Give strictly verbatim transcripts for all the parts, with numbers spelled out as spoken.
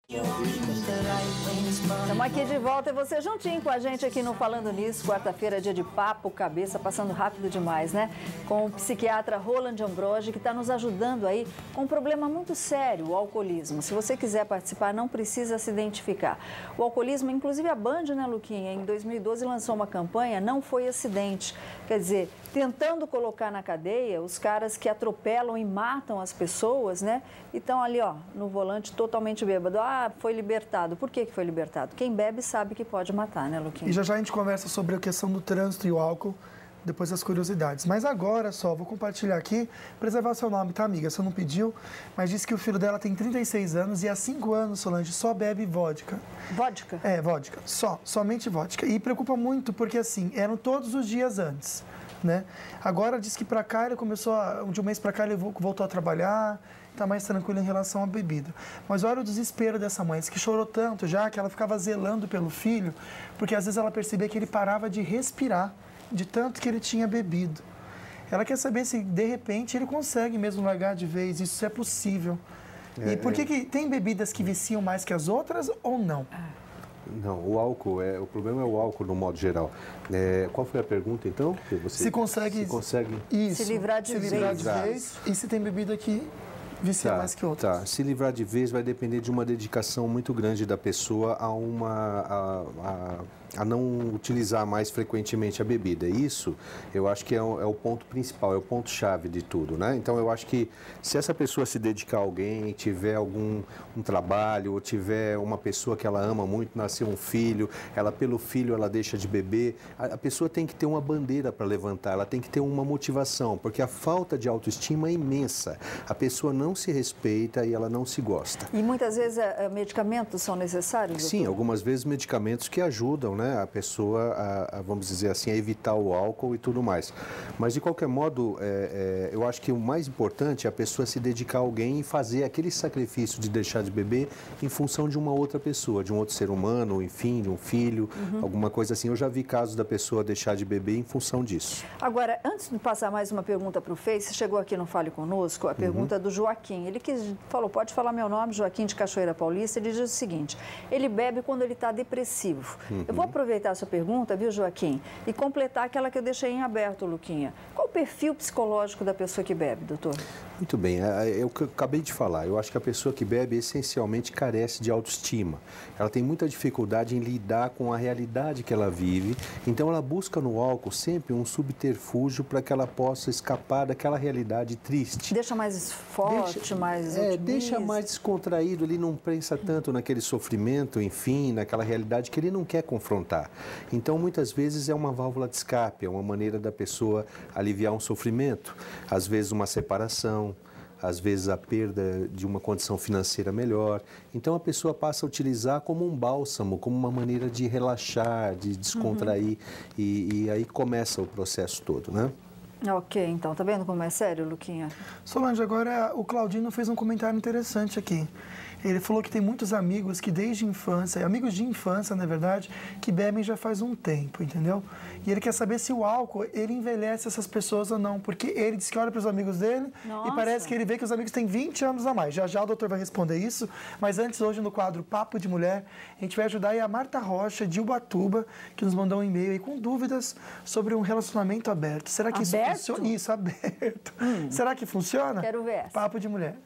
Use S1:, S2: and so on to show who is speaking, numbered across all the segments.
S1: Estamos aqui de volta e você juntinho com a gente aqui no Falando Nisso. Quarta-feira, dia de papo, cabeça, passando rápido demais, né? Com o psiquiatra Roland Ambrogi, que está nos ajudando aí com um problema muito sério, o alcoolismo. Se você quiser participar, não precisa se identificar. O alcoolismo, inclusive a Band, né, Luquinha, em dois mil e doze lançou uma campanha, Não Foi Acidente. Quer dizer, tentando colocar na cadeia os caras que atropelam e matam as pessoas, né? E estão ali, ó, no volante totalmente bêbado. Ah, foi libertado. Por que que foi libertado? Quem bebe sabe que pode matar, né, Luquinha?
S2: E já já a gente conversa sobre a questão do trânsito e o álcool, depois das curiosidades. Mas agora só, vou compartilhar aqui, preservar seu nome, tá, amiga? Você não pediu, mas disse que o filho dela tem trinta e seis anos e há cinco anos, Solange, só bebe vodka.
S1: Vodka?
S2: É, vodka. Só, somente vodka. E preocupa muito porque, assim, eram todos os dias antes, né? Agora diz que pra cá ele começou, a, de um mês pra cá ele voltou a trabalhar, tá mais tranquilo em relação à bebida. Mas olha o desespero dessa mãe, diz que chorou tanto já que ela ficava zelando pelo filho, porque às vezes ela percebia que ele parava de respirar, de tanto que ele tinha bebido. Ela quer saber se, de repente, ele consegue mesmo largar de vez, isso é possível. É, e por que, é... que tem bebidas que viciam mais que as outras ou não?
S3: Não, o álcool, é, o problema é o álcool no modo geral. É, qual foi a pergunta, então? Que você,
S2: se consegue,
S3: se consegue
S2: isso,
S1: se livrar de
S2: se
S1: vez.
S2: Livrar de vez e se tem bebida que vicia
S3: tá,
S2: mais que outras.
S3: Tá, se livrar de vez vai depender de uma dedicação muito grande da pessoa a uma... A, a, a não utilizar mais frequentemente a bebida. Isso, eu acho que é o, é o ponto principal, é o ponto-chave de tudo, né? Então, eu acho que se essa pessoa se dedicar a alguém, tiver algum um trabalho, ou tiver uma pessoa que ela ama muito, nasceu um filho, ela pelo filho ela deixa de beber, a, a pessoa tem que ter uma bandeira para levantar, ela tem que ter uma motivação, porque a falta de autoestima é imensa. A pessoa não se respeita e ela não se gosta.
S1: E muitas vezes é, medicamentos são necessários?
S3: Sim, doutor? Algumas vezes medicamentos que ajudam, né? A pessoa, a, a, vamos dizer assim, a evitar o álcool e tudo mais. Mas, de qualquer modo, é, é, eu acho que o mais importante é a pessoa se dedicar a alguém e fazer aquele sacrifício de deixar de beber em função de uma outra pessoa, de um outro ser humano, enfim, de um filho, uhum. alguma coisa assim. Eu já vi casos da pessoa deixar de beber em função disso.
S1: Agora, antes de passar mais uma pergunta para o Face, chegou aqui no Fale Conosco a pergunta uhum. do Joaquim. Ele quis, falou, pode falar meu nome, Joaquim de Cachoeira Paulista. Ele diz o seguinte, ele bebe quando ele está depressivo. Uhum. Eu vou aproveitar a sua pergunta, viu, Joaquim, e completar aquela que eu deixei em aberto, Luquinha. Qual o perfil psicológico da pessoa que bebe, doutor?
S3: Muito bem, é o que eu acabei de falar. Eu acho que a pessoa que bebe essencialmente carece de autoestima. Ela tem muita dificuldade em lidar com a realidade que ela vive, então ela busca no álcool sempre um subterfúgio para que ela possa escapar daquela realidade triste.
S1: Deixa mais forte, deixa, mais
S3: é, deixa mais descontraído, ele não pensa tanto naquele sofrimento, enfim, naquela realidade que ele não quer confrontar. Então, muitas vezes é uma válvula de escape, é uma maneira da pessoa aliviar um sofrimento, às vezes uma separação, às vezes a perda de uma condição financeira melhor. Então, a pessoa passa a utilizar como um bálsamo, como uma maneira de relaxar, de descontrair, uhum. e, e aí começa o processo todo, né?
S1: Ok, então, tá vendo como é sério, Luquinha?
S2: Solange, agora o Claudino fez um comentário interessante aqui. Ele falou que tem muitos amigos que desde a infância, amigos de infância, na verdade, que bebem já faz um tempo, entendeu? E ele quer saber se o álcool, ele envelhece essas pessoas ou não, porque ele diz que olha para os amigos dele Nossa. E parece que ele vê que os amigos têm vinte anos a mais. Já já o doutor vai responder isso, mas antes, hoje no quadro Papo de Mulher, a gente vai ajudar aí a Marta Rocha, de Ubatuba, que nos mandou um e-mail aí com dúvidas sobre um relacionamento aberto. Será que
S1: aberto?
S2: isso funciona? Isso, aberto. Hum. Será que funciona?
S1: Quero ver essa.
S2: Papo de Mulher.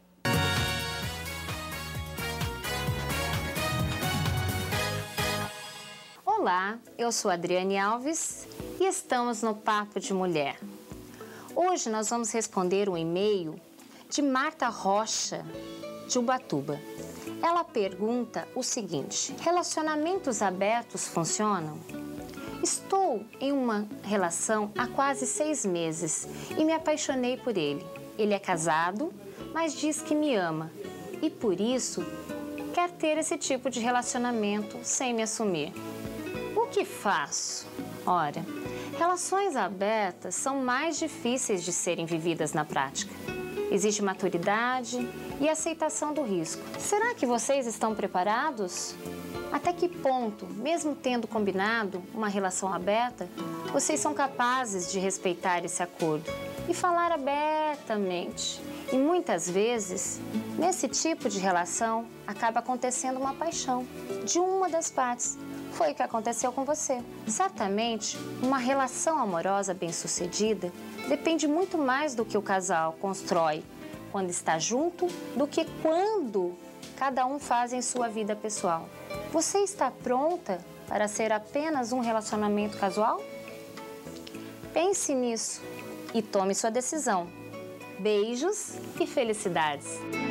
S4: Olá, eu sou Adriane Alves e estamos no Papo de Mulher. Hoje nós vamos responder um e-mail de Marta Rocha, de Ubatuba. Ela pergunta o seguinte: relacionamentos abertos funcionam? Estou em uma relação há quase seis meses e me apaixonei por ele. Ele é casado, mas diz que me ama e por isso quer ter esse tipo de relacionamento sem me assumir. O que faço? Ora, relações abertas são mais difíceis de serem vividas na prática. Existe maturidade e aceitação do risco. Será que vocês estão preparados? Até que ponto, mesmo tendo combinado uma relação aberta, vocês são capazes de respeitar esse acordo e falar abertamente? E muitas vezes, Nesse tipo de relação, acaba acontecendo uma paixão de uma das partes. Foi o que aconteceu com você. Certamente, uma relação amorosa bem-sucedida depende muito mais do que o casal constrói quando está junto do que quando cada um faz em sua vida pessoal. Você está pronta para ser apenas um relacionamento casual? Pense nisso e tome sua decisão. Beijos e felicidades!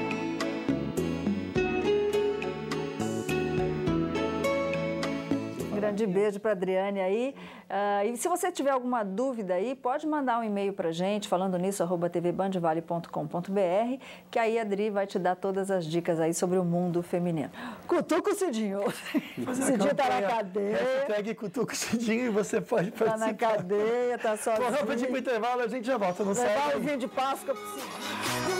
S1: Um grande beijo para a Adriane aí. Uh, e se você tiver alguma dúvida aí, pode mandar um e-mail para a gente, falando nisso, arroba t v band vale ponto com ponto b r, que aí a Adri vai te dar todas as dicas aí sobre o mundo feminino. Cutuca o Cidinho. O Cidinho tá na cadeia.
S2: Hashtag cutuca o Cidinho e você pode participar.
S1: Tá na cadeia, tá sozinho.
S2: Vamos rapidinho pro intervalo, a gente já volta, não sai.
S1: Levar o vinho de Páscoa pro Cidinho.